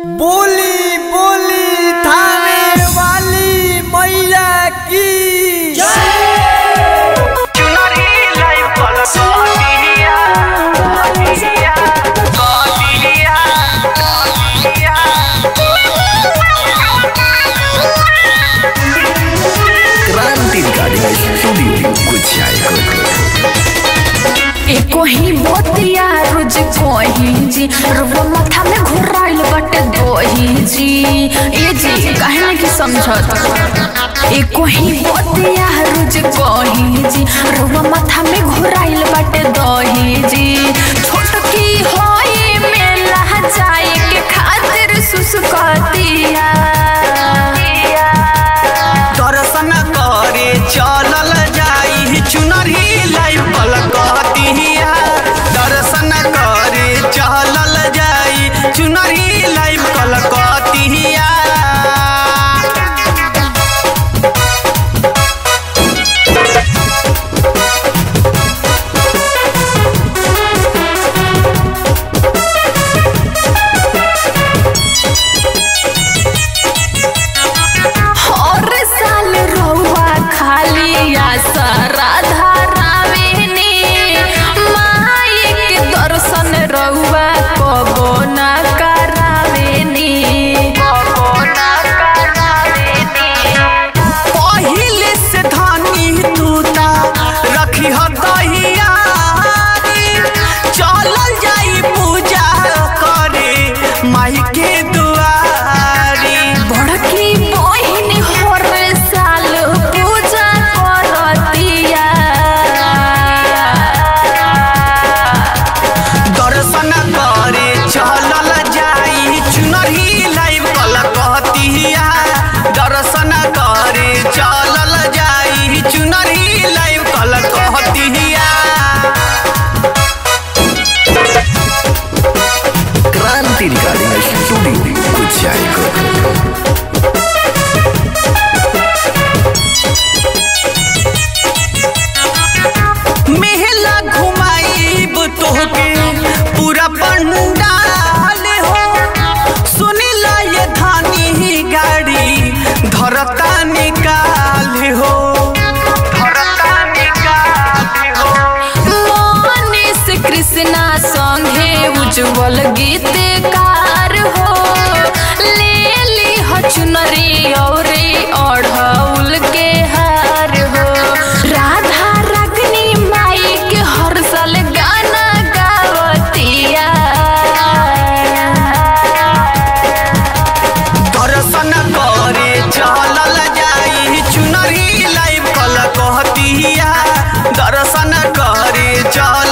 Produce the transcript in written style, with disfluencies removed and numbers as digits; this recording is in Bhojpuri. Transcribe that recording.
बोली बोली थाने वाली मैया की एको ही बोतिया रुज कोही जी रुवा माथा में घुराइल बटे दोही जी ये जी कहना की समझत एको ही बोतिया रुज कोही जी रुवा माथा में घुराइल बटे दोही जी छोटकी होई में लह जाए के खातिर सुसुकतिया दर्शन करे चलल जाई चुनरी लाई पलकतिया दर्शन करे चलल जाई चुनरी लाई पलकतिया मेला घुमाइब तोहके पूरा पंडाल हो सुनिला ये धानी गाड़ी धरता निकाल हो मनीष कृष्णा संगे उज्जवल गीतकार हो ले ली हो चुनरी और ओढ़ौल के हार हो राधा रागनी माई के हर साल गाना गावतिया दर्शन करे चलल जाई चुनरी लाई पलकतिया दर्शन करे चल